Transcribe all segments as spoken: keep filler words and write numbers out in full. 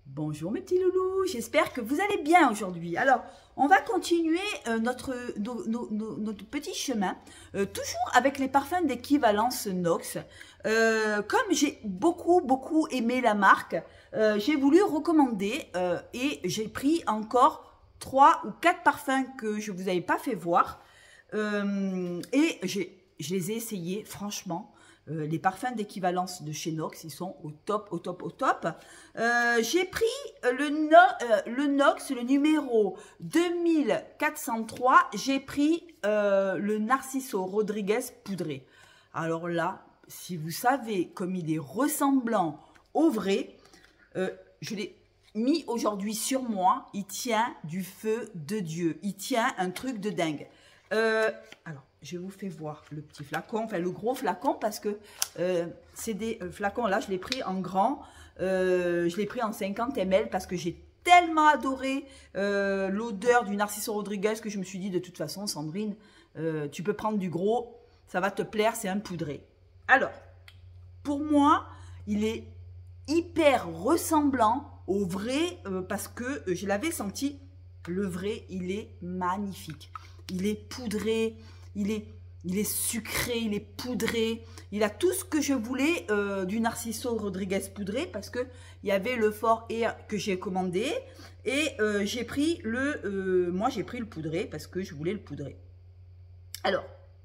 Bonjour mes petits loulous, j'espère que vous allez bien aujourd'hui. Alors, on va continuer euh, notre, no, no, no, notre petit chemin, euh, toujours avec les parfums d'équivalence Nox. Euh, comme j'ai beaucoup, beaucoup aimé la marque, euh, j'ai voulu recommander euh, et j'ai pris encore trois ou quatre parfums que je ne vous avais pas fait voir. Euh, et je les ai essayés, franchement. Euh, les parfums d'équivalence de chez Nox, ils sont au top, au top, au top. Euh, j'ai pris le, no, euh, le Nox, le numéro deux mille quatre cent trois. J'ai pris euh, le Narciso Rodriguez poudré. Alors là, si vous savez comme il est ressemblant au vrai, euh, je l'ai mis aujourd'hui sur moi. Il tient du feu de Dieu. Il tient un truc de dingue. Euh, alors, je vous fais voir le petit flacon, enfin le gros flacon, parce que euh, c'est des flacons, là je l'ai pris en grand, euh, je l'ai pris en cinquante millilitres parce que j'ai tellement adoré euh, l'odeur du Narciso Rodriguez que je me suis dit de toute façon, Sandrine, euh, tu peux prendre du gros, ça va te plaire, c'est un poudré. Alors, pour moi, il est hyper ressemblant au vrai euh, parce que je l'avais senti, le vrai, il est magnifique. Il est poudré, il est, il est sucré, il est poudré. Il a tout ce que je voulais euh, du Narciso Rodriguez poudré parce que il y avait le Fort Air que j'ai commandé et euh, j'ai pris le, euh, moi j'ai pris le poudré parce que je voulais le poudré. Alors,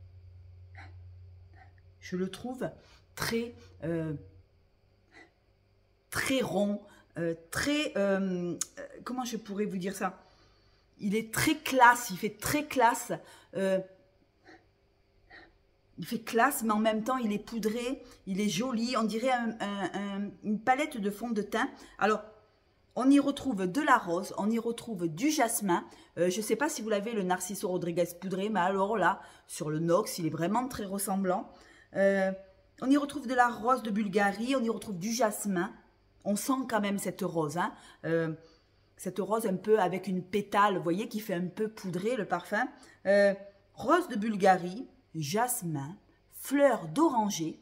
je le trouve très, euh, très rond, euh, très, euh, comment je pourrais vous dire ça? Il est très classe, il fait très classe. Euh, il fait classe, mais en même temps, il est poudré, il est joli. On dirait un, un, un, une palette de fond de teint. Alors, on y retrouve de la rose, on y retrouve du jasmin. Euh, je ne sais pas si vous l'avez, le Narciso Rodriguez poudré, mais alors là, sur le Nox, il est vraiment très ressemblant. Euh, on y retrouve de la rose de Bulgarie, on y retrouve du jasmin. On sent quand même cette rose, hein. Euh, Cette rose un peu avec une pétale, vous voyez, qui fait un peu poudré le parfum. Euh, rose de Bulgarie, jasmin, fleur d'oranger.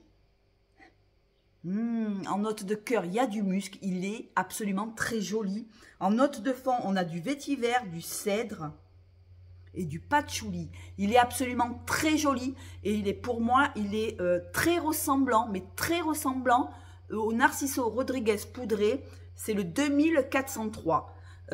Mmh, en note de cœur, il y a du musc. Il est absolument très joli. En note de fond, on a du vétiver, du cèdre et du patchouli. Il est absolument très joli. Et il est, pour moi, il est euh, très ressemblant, mais très ressemblant au Narciso Rodriguez poudré. C'est le deux mille quatre cent trois.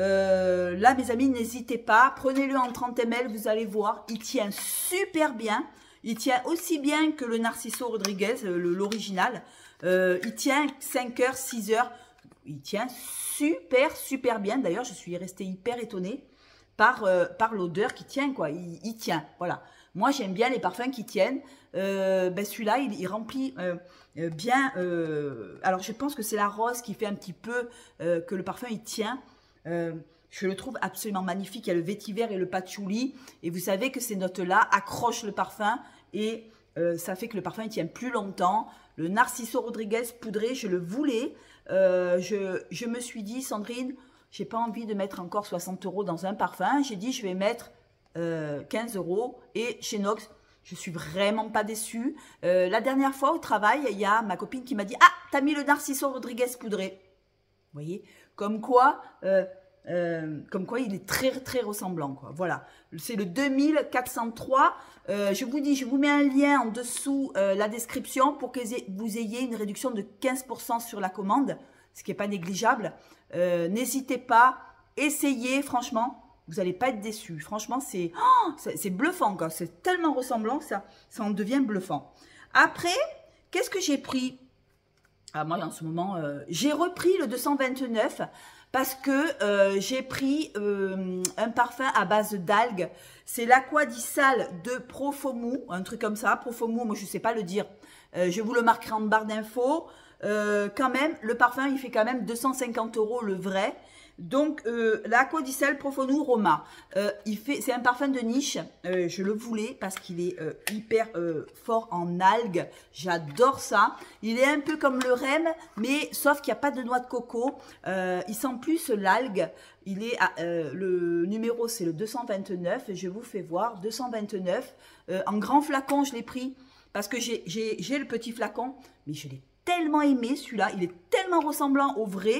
Euh, là mes amis, n'hésitez pas, prenez-le en trente millilitres, vous allez voir, il tient super bien, il tient aussi bien que le Narciso Rodriguez, l'original, euh, il tient cinq heures, six heures, il tient super super bien. D'ailleurs je suis restée hyper étonnée par, euh, par l'odeur qui tient, quoi. Il, il tient, voilà. Moi j'aime bien les parfums qui tiennent. Euh, ben celui-là il, il remplit euh, euh, bien, euh, alors je pense que c'est la rose qui fait un petit peu euh, que le parfum il tient. Euh, je le trouve absolument magnifique. Il y a le vétiver et le patchouli. Et vous savez que ces notes-là accrochent le parfum et euh, ça fait que le parfum il tient plus longtemps. Le Narciso Rodriguez poudré, je le voulais. Euh, je, je me suis dit, Sandrine, j'ai pas envie de mettre encore soixante euros dans un parfum. J'ai dit, je vais mettre euh, quinze euros. Et chez Nox, je suis vraiment pas déçue. Euh, la dernière fois au travail, il y a ma copine qui m'a dit, ah, t'as mis le Narciso Rodriguez poudré. Vous voyez, comme quoi, euh, euh, comme quoi il est très très ressemblant, quoi. Voilà, c'est le deux mille quatre cent trois. Euh, je vous dis, je vous mets un lien en dessous euh, la description pour que vous ayez une réduction de quinze pour cent sur la commande, ce qui n'est pas négligeable. Euh, N'hésitez pas, essayez, franchement, vous n'allez pas être déçus. Franchement, c'est oh, c'est bluffant, quoi. C'est tellement ressemblant que ça, ça en devient bluffant. Après, qu'est-ce que j'ai pris? Ah, moi, en ce moment, euh, j'ai repris le deux cent vingt-neuf parce que euh, j'ai pris euh, un parfum à base d'algues. C'est l'Aquadissal de Profumo, un truc comme ça. Profumo, moi, je ne sais pas le dire. Euh, je vous le marquerai en barre d'infos. Euh, quand même, le parfum, il fait quand même deux cent cinquante euros le vrai. Donc, euh, l'Aquadissal Profumo Roma, euh, il fait, c'est un parfum de niche. Euh, je le voulais parce qu'il est euh, hyper euh, fort en algues. J'adore ça. Il est un peu comme le Rem, mais sauf qu'il n'y a pas de noix de coco. Euh, il sent plus l'algue. Il est à, euh, le numéro, c'est le deux cent vingt-neuf. Je vous fais voir, deux cent vingt-neuf. Euh, en grand flacon, je l'ai pris parce que j'ai le petit flacon, mais je l'ai tellement aimé celui-là. Il est tellement ressemblant au vrai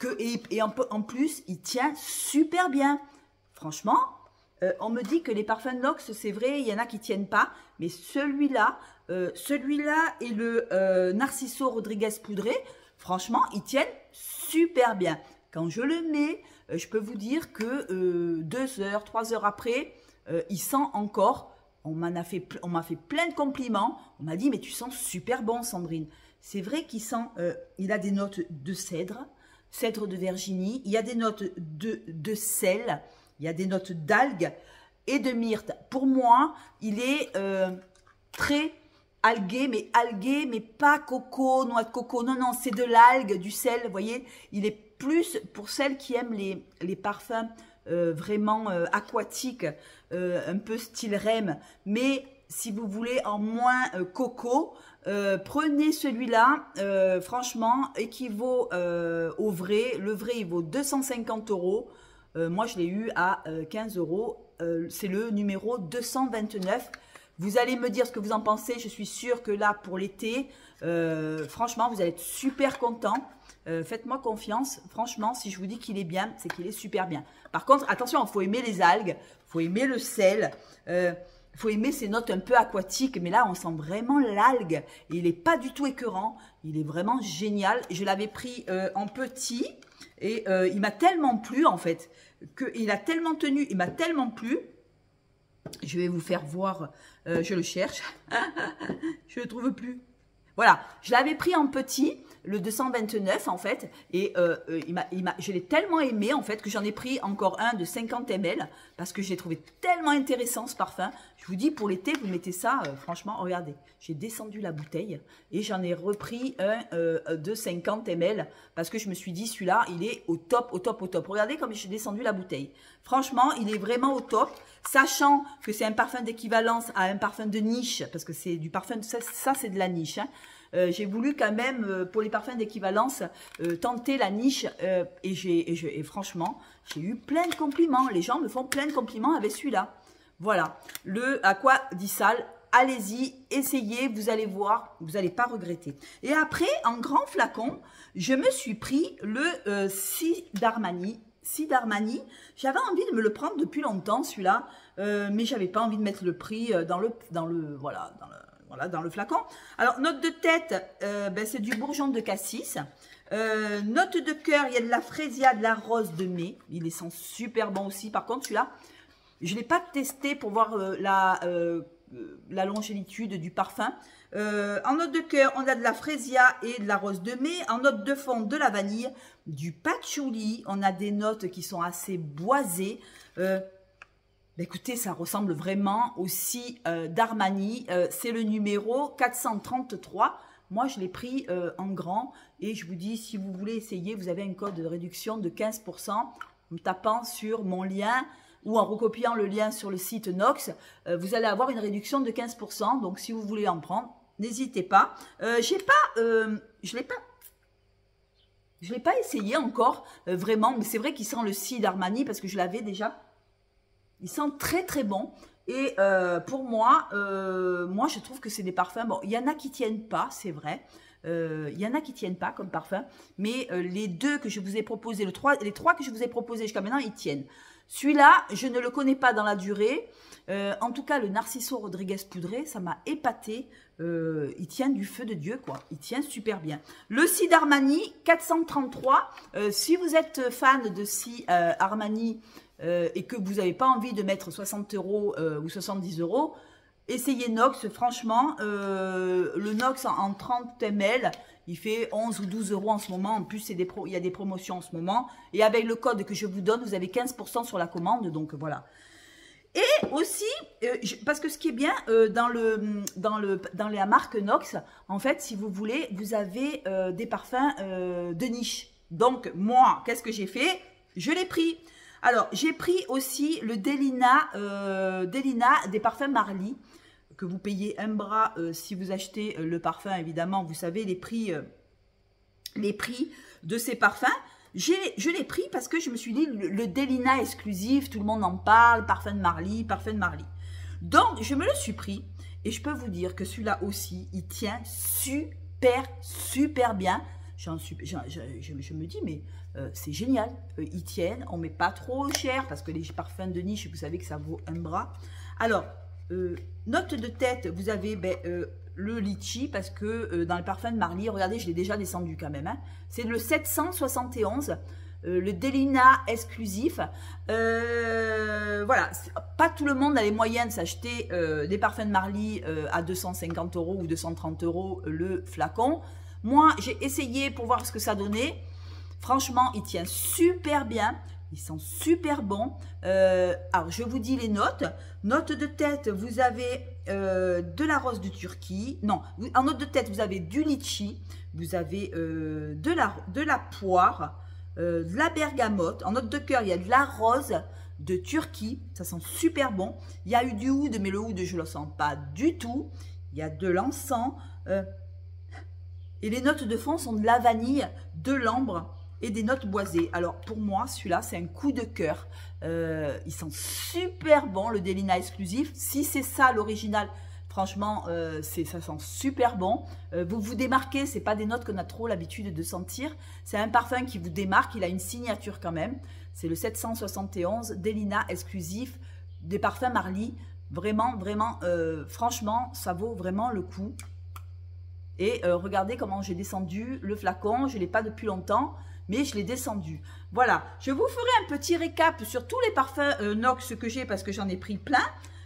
que, et, et en, en plus, il tient super bien. Franchement, euh, on me dit que les parfums Nox, c'est vrai, il y en a qui ne tiennent pas. Mais celui-là, euh, celui-là et le euh, Narciso Rodriguez poudré, franchement, ils tiennent super bien. Quand je le mets, euh, je peux vous dire que euh, deux heures, trois heures après, euh, il sent encore. On m'en a fait, on m'a fait plein de compliments. On m'a dit, mais tu sens super bon, Sandrine. C'est vrai qu'il sent, euh, il a des notes de cèdre, cèdre de Virginie. Il y a des notes de, de sel, il y a des notes d'algues et de myrte. Pour moi, il est euh, très algué, mais algué, mais pas coco, noix de coco. Non, non, c'est de l'algue, du sel, vous voyez. Il est plus pour celles qui aiment les, les parfums euh, vraiment euh, aquatiques, euh, un peu style R E M. Mais si vous voulez en moins euh, coco, euh, prenez celui-là. Euh, franchement, équivaut euh, au vrai. Le vrai, il vaut deux cent cinquante euros. Euh, moi, je l'ai eu à euh, quinze euros. Euh, c'est le numéro deux cent vingt-neuf. Vous allez me dire ce que vous en pensez. Je suis sûre que là, pour l'été, euh, franchement, vous allez être super content. Euh, Faites-moi confiance. Franchement, si je vous dis qu'il est bien, c'est qu'il est super bien. Par contre, attention, il faut aimer les algues. Il faut aimer le sel. Euh, il faut aimer ces notes un peu aquatiques. Mais là, on sent vraiment l'algue. Et il n'est pas du tout écœurant. Il est vraiment génial. Je l'avais pris euh, en petit. Et euh, il m'a tellement plu, en fait. Que il a tellement tenu. Il m'a tellement plu. Je vais vous faire voir, euh, je le cherche, je ne le trouve plus. Voilà, je l'avais pris en petit, le deux cent vingt-neuf en fait, et euh, il m'a, il m'a, je l'ai tellement aimé en fait que j'en ai pris encore un de cinquante millilitres parce que je l'ai trouvé tellement intéressant ce parfum. Je vous dis, pour l'été, vous mettez ça, euh, franchement, regardez, j'ai descendu la bouteille et j'en ai repris un euh, de cinquante millilitres parce que je me suis dit, celui-là, il est au top, au top, au top. Regardez comme j'ai descendu la bouteille. Franchement, il est vraiment au top, sachant que c'est un parfum d'équivalence à un parfum de niche, parce que c'est du parfum, ça, ça c'est de la niche, hein. Euh, j'ai voulu quand même, euh, pour les parfums d'équivalence, euh, tenter la niche euh, et, j'ai, et, je, et franchement, j'ai eu plein de compliments. Les gens me font plein de compliments avec celui-là. Voilà, le Aqua di Sal, allez-y, essayez, vous allez voir, vous n'allez pas regretter. Et après, en grand flacon, je me suis pris le euh, Si d'Armani. Si d'Armani, j'avais envie de me le prendre depuis longtemps celui-là, euh, mais j'avais pas envie de mettre le prix dans le, dans le, voilà, dans le, voilà, dans le flacon. Alors, note de tête, euh, ben, c'est du bourgeon de cassis. Euh, note de cœur, il y a de la frésia, de la rose de mai. Il est sent super bon aussi. Par contre, celui-là, je ne l'ai pas testé pour voir euh, la, euh, la longévitude du parfum. Euh, en note de cœur, on a de la frésia et de la rose de mai. En note de fond, de la vanille, du patchouli. On a des notes qui sont assez boisées. Euh, Écoutez, ça ressemble vraiment aussi euh, d'Armani. Euh, c'est le numéro quatre cent trente-trois. Moi, je l'ai pris euh, en grand. Et je vous dis, si vous voulez essayer, vous avez un code de réduction de quinze pour cent en tapant sur mon lien ou en recopiant le lien sur le site Nox. Euh, vous allez avoir une réduction de quinze pour cent. Donc, si vous voulez en prendre, n'hésitez pas. Euh, j'ai pas, euh, je l'ai pas. Je ne l'ai pas essayé encore, euh, vraiment. Mais c'est vrai qu'il sent le Si d'Armani parce que je l'avais déjà. Il sent très très bon et euh, pour moi, euh, moi je trouve que c'est des parfums, bon il y en a qui tiennent pas, c'est vrai, euh, il y en a qui tiennent pas comme parfum, mais euh, les deux que je vous ai proposés, le trois, les trois que je vous ai proposés jusqu'à maintenant, ils tiennent. Celui-là, je ne le connais pas dans la durée, euh, en tout cas le Narciso Rodriguez poudré, ça m'a épaté, euh, il tient du feu de Dieu quoi, il tient super bien. Le Si d'Armani, quatre cent trente-trois, euh, si vous êtes fan de Si euh, Armani, Euh, et que vous n'avez pas envie de mettre soixante euros euh, ou soixante-dix euros, essayez Nox. Franchement, euh, le Nox en, en trente millilitres, il fait onze ou douze euros en ce moment. En plus, c'est des pro, il y a des promotions en ce moment. Et avec le code que je vous donne, vous avez quinze pour cent sur la commande. Donc, voilà. Et aussi, euh, je, parce que ce qui est bien euh, dans, le, dans, le, dans la marque Nox, en fait, si vous voulez, vous avez euh, des parfums euh, de niche. Donc, moi, qu'est-ce que j'ai fait? Je l'ai pris. Alors, j'ai pris aussi le Delina, euh, Delina des parfums Marly, que vous payez un bras euh, si vous achetez euh, le parfum, évidemment. Vous savez les prix, euh, les prix de ces parfums. Je l'ai pris parce que je me suis dit, le, le Delina exclusif, tout le monde en parle, parfum de Marly, parfum de Marly. Donc, je me le suis pris et je peux vous dire que celui-là aussi, il tient super, super bien. j'en suis, je, je, je me dis, mais euh, c'est génial. Euh, ils tiennent, on ne met pas trop cher parce que les parfums de niche, vous savez que ça vaut un bras. Alors, euh, note de tête, vous avez ben, euh, le litchi parce que euh, dans le parfum de Marly, regardez, je l'ai déjà descendu quand même. Hein, c'est le sept cent soixante et onze. Euh, le Delina exclusif. Euh, voilà, pas tout le monde a les moyens de s'acheter euh, des parfums de Marly euh, à deux cent cinquante euros ou deux cent trente euros le flacon. Moi, j'ai essayé pour voir ce que ça donnait. Franchement, il tient super bien. Ils sont super bons. Euh, alors, je vous dis les notes. Note de tête, vous avez euh, de la rose de Turquie. Non, en note de tête, vous avez du litchi. Vous avez euh, de, la, de la poire. Euh, de la bergamote, en note de cœur il y a de la rose de Turquie, ça sent super bon. Il y a eu du oud, mais le oud je le sens pas du tout. Il y a de l'encens euh, et les notes de fond sont de la vanille, de l'ambre et des notes boisées. Alors pour moi celui-là c'est un coup de cœur. Euh, il sent super bon, le Delina exclusif. Si c'est ça l'original, franchement, euh, ça sent super bon. Euh, vous vous démarquez, ce n'est pas des notes qu'on a trop l'habitude de sentir. C'est un parfum qui vous démarque, il a une signature quand même. C'est le sept cent soixante et onze Delina exclusif des parfums Marly. Vraiment, vraiment, euh, franchement, ça vaut vraiment le coup. Et euh, regardez comment j'ai descendu le flacon. Je ne l'ai pas depuis longtemps, mais je l'ai descendu. Voilà, je vous ferai un petit récap sur tous les parfums euh, Nox que j'ai parce que j'en ai pris plein.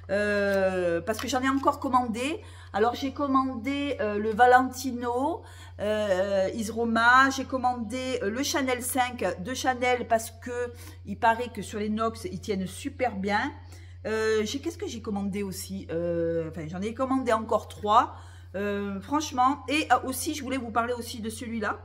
Euh, parce que j'en ai encore commandé. Alors j'ai commandé euh, le Valentino euh, Isroma, j'ai commandé euh, le Chanel cinq de Chanel parce que il paraît que sur les Nox ils tiennent super bien. Euh, j'ai qu'est-ce que j'ai commandé aussi, euh, enfin j'en ai commandé encore trois. Euh, franchement, et euh, aussi je voulais vous parler aussi de celui-là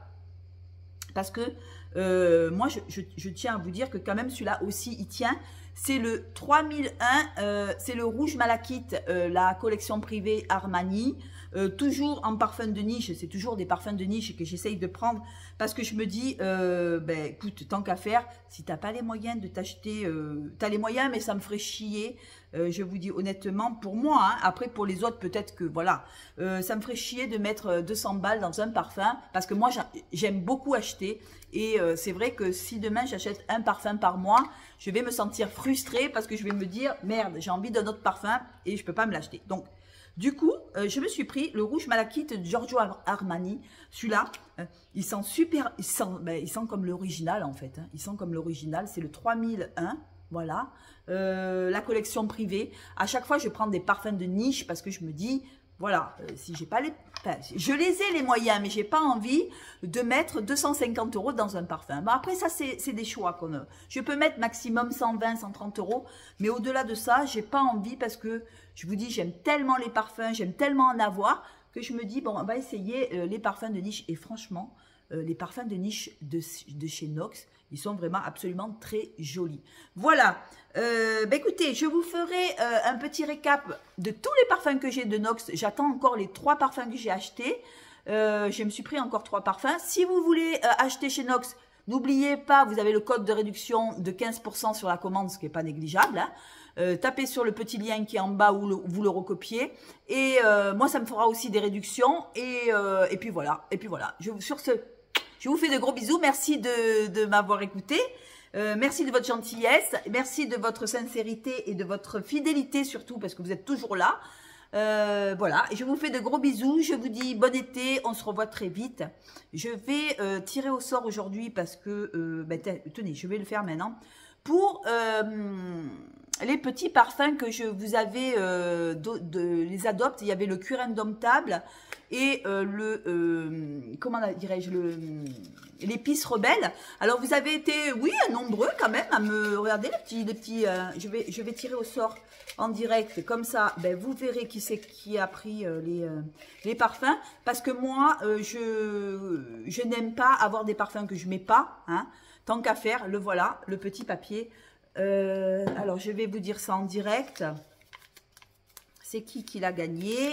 parce que euh, moi je, je, je tiens à vous dire que quand même celui-là aussi il tient. C'est le trois mille un, euh, c'est le rouge malachite, euh, la collection privée Armani. Euh, toujours en parfum de niche, c'est toujours des parfums de niche que j'essaye de prendre parce que je me dis, euh, ben écoute, tant qu'à faire, si tu n'as pas les moyens de t'acheter, euh, tu as les moyens mais ça me ferait chier, euh, je vous dis honnêtement, pour moi, hein, après pour les autres peut-être que voilà, euh, ça me ferait chier de mettre deux cents balles dans un parfum parce que moi j'aime beaucoup acheter et euh, c'est vrai que si demain j'achète un parfum par mois, je vais me sentir frustrée parce que je vais me dire, merde, j'ai envie d'un autre parfum et je ne peux pas me l'acheter. Donc, du coup, euh, je me suis pris le rouge malachite de Giorgio Armani. Celui-là, euh, il sent super, il sent, ben, il sent comme l'original en fait. Hein. Il sent comme l'original, c'est le trois mille un, voilà. Euh, la collection privée. À chaque fois, je prends des parfums de niche parce que je me dis, voilà, euh, si j'ai pas les... Enfin, je les ai les moyens, mais j'ai pas envie de mettre deux cent cinquante euros dans un parfum. Bon, après, ça, c'est des choix qu'on a. Je peux mettre maximum cent vingt, cent trente euros, mais au-delà de ça, j'ai pas envie parce que, je vous dis, j'aime tellement les parfums, j'aime tellement en avoir, que je me dis, bon, on va essayer euh, les parfums de niche. Et franchement, euh, les parfums de niche de, de chez Nox, ils sont vraiment absolument très jolis. Voilà. Euh, bah écoutez, je vous ferai euh, un petit récap de tous les parfums que j'ai de Nox. J'attends encore les trois parfums que j'ai achetés. Euh, je me suis pris encore trois parfums. Si vous voulez euh, acheter chez Nox, n'oubliez pas, vous avez le code de réduction de quinze pour cent sur la commande, ce qui n'est pas négligeable. Hein. Euh, tapez sur le petit lien qui est en bas ou le, vous le recopiez. Et euh, moi, ça me fera aussi des réductions. Et, euh, et puis voilà. Et puis voilà. Je, sur ce... Je vous fais de gros bisous. Merci de, de m'avoir écouté. Euh, merci de votre gentillesse. Merci de votre sincérité et de votre fidélité surtout parce que vous êtes toujours là. Euh, voilà. Et je vous fais de gros bisous. Je vous dis bon été. On se revoit très vite. Je vais euh, tirer au sort aujourd'hui parce que... Euh, ben, tenez, je vais le faire maintenant. Pour euh, les petits parfums que je vous avais... Euh, de, de, les adopte. Il y avait le cuir indomptable. Et euh, le, euh, comment dirais-je, le l'épice rebelle. Alors vous avez été, oui, nombreux quand même à me regarder les petits, les petits. Euh, je vais, je vais tirer au sort en direct comme ça. Ben vous verrez qui c'est qui a pris euh, les euh, les parfums. Parce que moi, euh, je je n'aime pas avoir des parfums que je mets pas. Hein. Tant qu'à faire, le voilà, le petit papier. Euh, alors je vais vous dire ça en direct. C'est qui qui l'a gagné?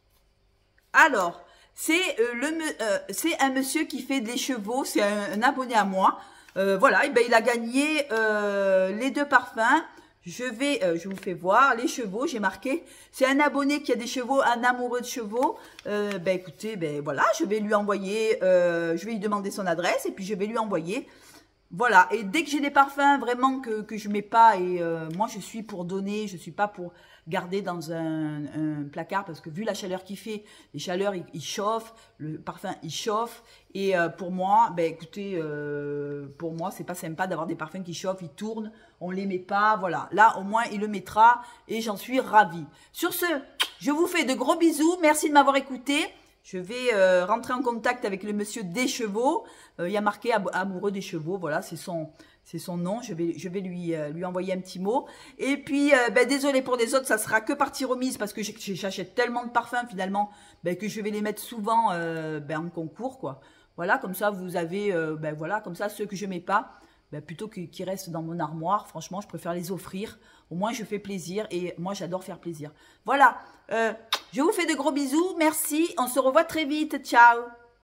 Alors, c'est euh, le euh, c'est un monsieur qui fait des chevaux, c'est un, un abonné à moi. Euh, voilà, et ben il a gagné euh, les deux parfums. je vais, euh, je vous fais voir les chevaux. J'ai marqué, c'est un abonné qui a des chevaux, un amoureux de chevaux. Euh, ben écoutez, ben voilà, je vais lui envoyer, euh, je vais lui demander son adresse et puis je vais lui envoyer. Voilà, et dès que j'ai des parfums vraiment que, que je mets pas, et euh, moi je suis pour donner, je suis pas pour garder dans un, un placard, parce que vu la chaleur qu'il fait, les chaleurs ils, ils chauffent, le parfum il chauffe, et euh, pour moi, ben écoutez, euh, pour moi c'est pas sympa d'avoir des parfums qui chauffent, ils tournent, on les met pas, voilà, là au moins il le mettra, et j'en suis ravie. Sur ce, je vous fais de gros bisous, merci de m'avoir écouté. Je vais euh, rentrer en contact avec le monsieur des chevaux. Euh, il y a marqué amoureux des chevaux. Voilà, c'est son, c'est son nom. Je vais, je vais lui, euh, lui envoyer un petit mot. Et puis, euh, ben, désolé pour les autres, ça sera que partie remise parce que j'achète tellement de parfums finalement ben, que je vais les mettre souvent euh, ben, en concours, quoi. Voilà, comme ça vous avez, euh, ben voilà, comme ça ceux que je mets pas, ben, plutôt qu'ils restent dans mon armoire, franchement, je préfère les offrir. Au moins, je fais plaisir et moi, j'adore faire plaisir. Voilà, euh, je vous fais de gros bisous. Merci, on se revoit très vite. Ciao.